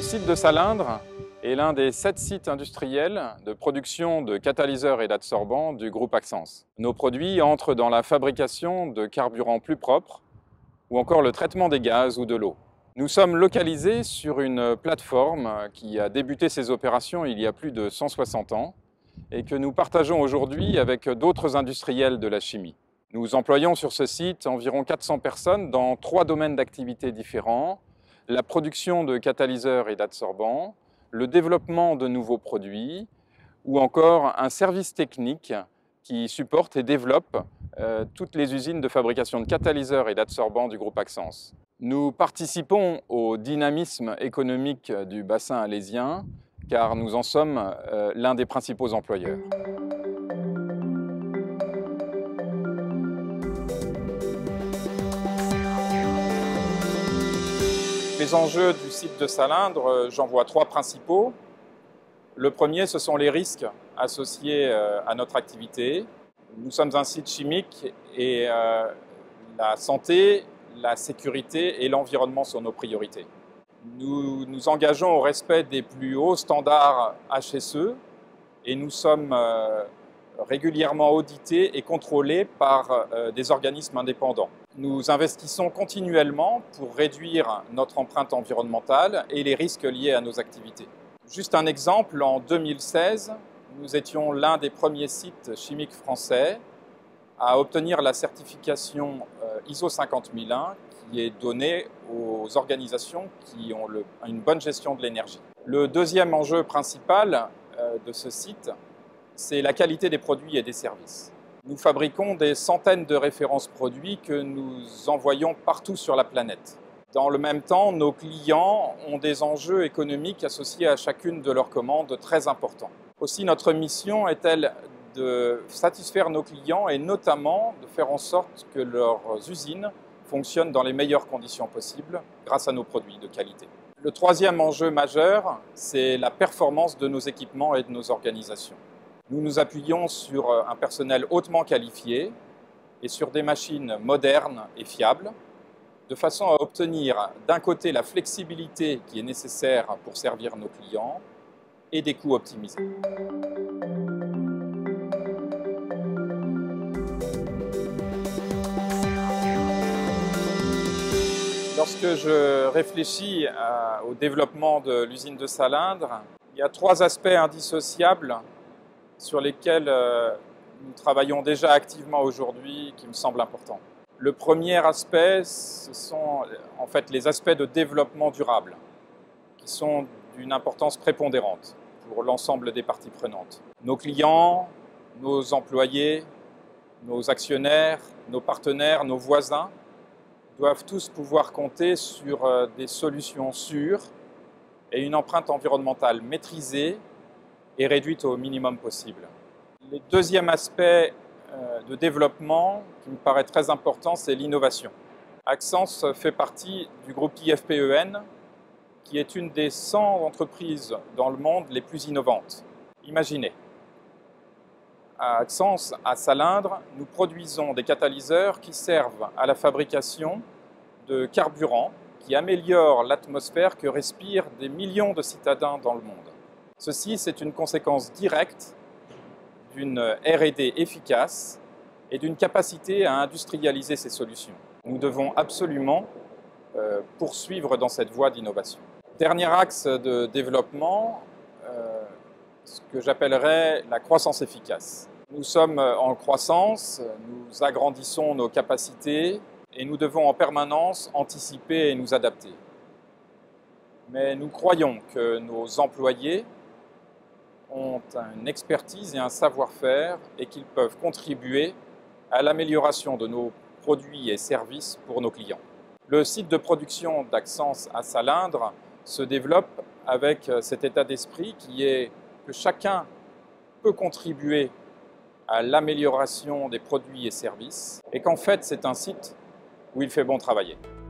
site de Salindre est l'un des 7 sites industriels de production de catalyseurs et d'adsorbants du groupe Axens. Nos produits entrent dans la fabrication de carburants plus propres ou encore le traitement des gaz ou de l'eau. Nous sommes localisés sur une plateforme qui a débuté ses opérations il y a plus de 160 ans et que nous partageons aujourd'hui avec d'autres industriels de la chimie. Nous employons sur ce site environ 400 personnes dans 3 domaines d'activité différents: la production de catalyseurs et d'adsorbants, le développement de nouveaux produits ou encore un service technique qui supporte et développe toutes les usines de fabrication de catalyseurs et d'adsorbants du groupe Axens. Nous participons au dynamisme économique du bassin alésien car nous en sommes l'un des principaux employeurs. Les enjeux du site de Salindre, j'en vois 3 principaux. Le premier, ce sont les risques associés à notre activité. Nous sommes un site chimique et la santé, la sécurité et l'environnement sont nos priorités. Nous nous engageons au respect des plus hauts standards HSE et nous sommes régulièrement audités et contrôlés par des organismes indépendants. Nous investissons continuellement pour réduire notre empreinte environnementale et les risques liés à nos activités. Juste un exemple, en 2016, nous étions l'un des premiers sites chimiques français à obtenir la certification ISO 50001 qui est donnée aux organisations qui ont une bonne gestion de l'énergie. Le deuxième enjeu principal de ce site, c'est la qualité des produits et des services. Nous fabriquons des centaines de références produits que nous envoyons partout sur la planète. Dans le même temps, nos clients ont des enjeux économiques associés à chacune de leurs commandes très importants. Aussi, notre mission est-elle de satisfaire nos clients et notamment de faire en sorte que leurs usines fonctionnent dans les meilleures conditions possibles grâce à nos produits de qualité. Le troisième enjeu majeur, c'est la performance de nos équipements et de nos organisations. Nous nous appuyons sur un personnel hautement qualifié et sur des machines modernes et fiables, de façon à obtenir d'un côté la flexibilité qui est nécessaire pour servir nos clients et des coûts optimisés. Lorsque je réfléchis au développement de l'usine de Salindre, il y a 3 aspects indissociables sur lesquels nous travaillons déjà activement aujourd'hui qui me semblent importants. Le premier aspect, ce sont en fait les aspects de développement durable, qui sont d'une importance prépondérante pour l'ensemble des parties prenantes. Nos clients, nos employés, nos actionnaires, nos partenaires, nos voisins doivent tous pouvoir compter sur des solutions sûres et une empreinte environnementale maîtrisée et réduite au minimum possible. Le deuxième aspect de développement qui me paraît très important, c'est l'innovation. Axens fait partie du groupe IFPEN, qui est une des 100 entreprises dans le monde les plus innovantes. Imaginez, à Axens, à Salindre, nous produisons des catalyseurs qui servent à la fabrication de carburants qui améliorent l'atmosphère que respirent des millions de citadins dans le monde. Ceci, c'est une conséquence directe d'une R&D efficace et d'une capacité à industrialiser ces solutions. Nous devons absolument poursuivre dans cette voie d'innovation. Dernier axe de développement, ce que j'appellerais la croissance efficace. Nous sommes en croissance, nous agrandissons nos capacités et nous devons en permanence anticiper et nous adapter. Mais nous croyons que nos employés ont une expertise et un savoir-faire et qu'ils peuvent contribuer à l'amélioration de nos produits et services pour nos clients. Le site de production d'Axens à Salindre se développe avec cet état d'esprit qui est que chacun peut contribuer à l'amélioration des produits et services et qu'en fait c'est un site où il fait bon travailler.